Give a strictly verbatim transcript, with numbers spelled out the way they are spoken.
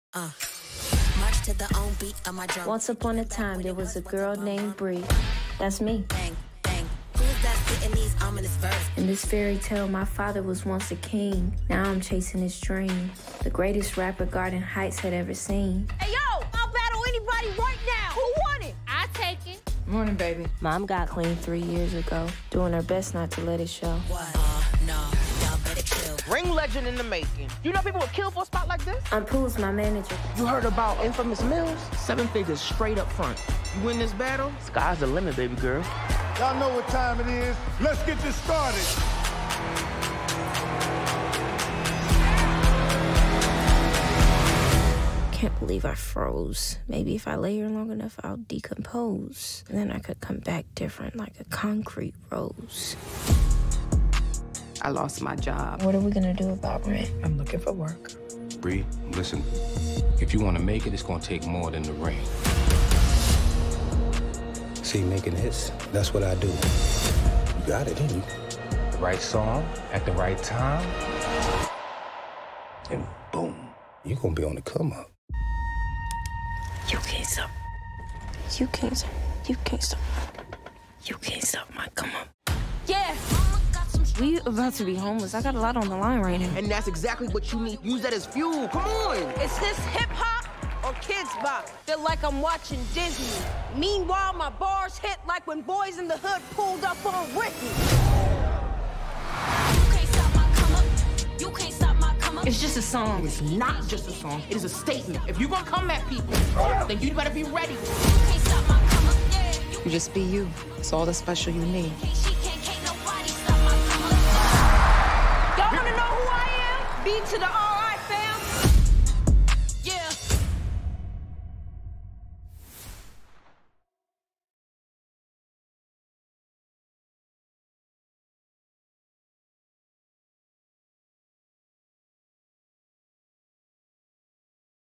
Uh, march to the own beat of my drum. Once upon a time, there was a girl named Bree. That's me. Bang, bang. Who's that spitting these ominous verse? In this fairy tale, my father was once a king. Now I'm chasing his dream. The greatest rapper Garden Heights had ever seen. Hey, yo! I'll battle anybody right now! Who won it? I take it. Morning, baby. Mom got clean three years ago, doing her best not to let it show. What? Uh, no, y'all better chill. Ring legend in the making. You know people would kill for a spot like this? I'm Pooh's my manager. You heard about Infamous Mills? Seven figures straight up front. You win this battle, sky's the limit, baby girl. Y'all know what time it is. Let's get this started. Can't believe I froze. Maybe if I lay here long enough, I'll decompose. And then I could come back different like a concrete rose. I lost my job. What are we gonna do about rent? I'm looking for work. Bree, listen. If you want to make it, it's gonna take more than the ring. See, making hits, that's what I do. You got it, didn't you? The right song at the right time. And boom, you're gonna be on the come up. You can't stop. You can't stop. You can't stop. You can't stop my come up. Yeah! We about to be homeless. I got a lot on the line right now. And that's exactly what you need. Use that as fuel. Come on! Is this hip-hop or kids bop? Feel like I'm watching Disney. Meanwhile, my bars hit like when Boys in the Hood pulled up on Ricky. You can't stop my come up. You can't stop my come up. It's just a song. It's not just a song. It is a statement. If you're gonna come at people, then you better be ready. You can't stop my come up. Yeah. You You just be you. It's all the special you need. She can't, can't nobody stop my come up. Y'all wanna know who I am? B to the R I